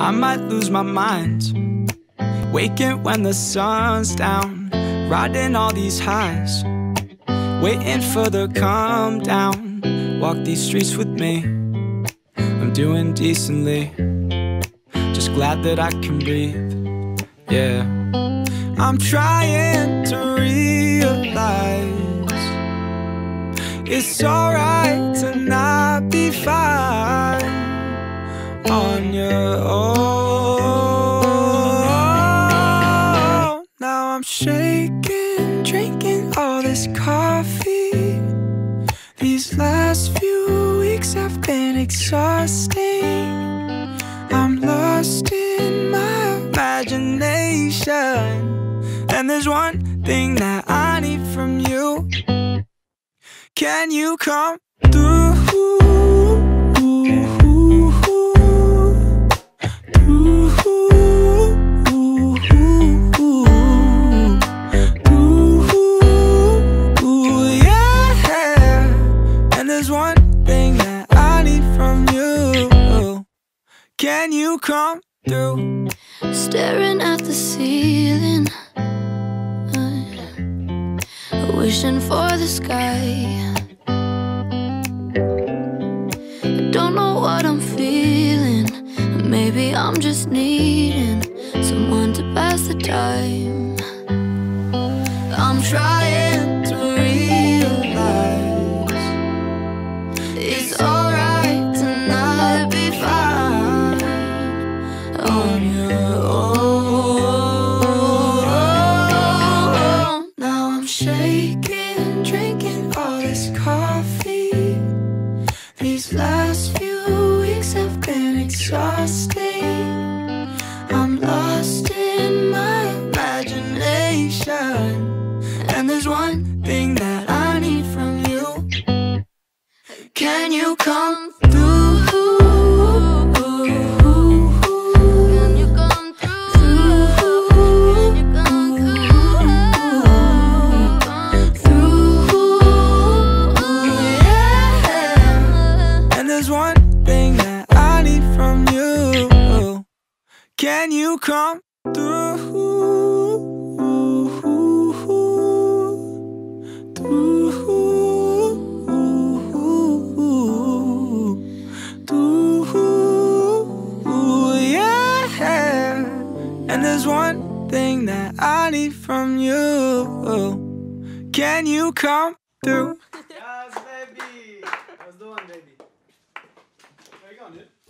I might lose my mind, waking when the sun's down, riding all these highs, waiting for the calm down. Walk these streets with me, I'm doing decently, just glad that I can breathe, yeah. I'm trying to realize it's alright to not be fine on your own. Now I'm shaking, drinking all this coffee. These last few weeks have been exhausting. I'm lost in my imagination, and there's one thing that I need from you. Can you come through? Can you come through? Staring at the ceiling, wishing for the sky. I don't know what I'm feeling. Maybe I'm just needing someone to pass the time. I'm trying to realize it's alright to not be fine on your own. Now I'm shaking, drinking all this coffee. These last few weeks have been exhausting. I'm lost in my imagination, and there's one thing that I need from you. Can you come through? Can you come through? Yeah. And there's one thing that I need from you. Can you come through? Yes, baby. How's it doing, baby? Where you going, dude?